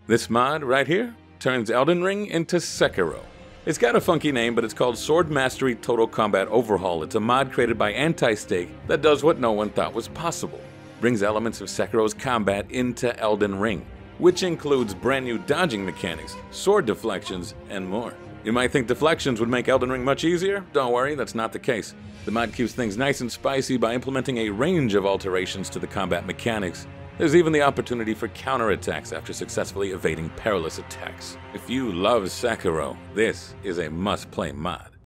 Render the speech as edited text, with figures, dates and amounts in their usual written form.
This mod right here turns Elden Ring into Sekiro. It's got a funky name, but it's called Sword Mastery Total Combat Overhaul. It's a mod created by Anti-Stake that does what no one thought was possible. Brings elements of Sekiro's combat into Elden Ring, which includes brand new dodging mechanics, sword deflections, and more. You might think deflections would make Elden Ring much easier? Don't worry, that's not the case. The mod keeps things nice and spicy by implementing a range of alterations to the combat mechanics. There's even the opportunity for counterattacks after successfully evading perilous attacks. If you love Sekiro, this is a must-play mod.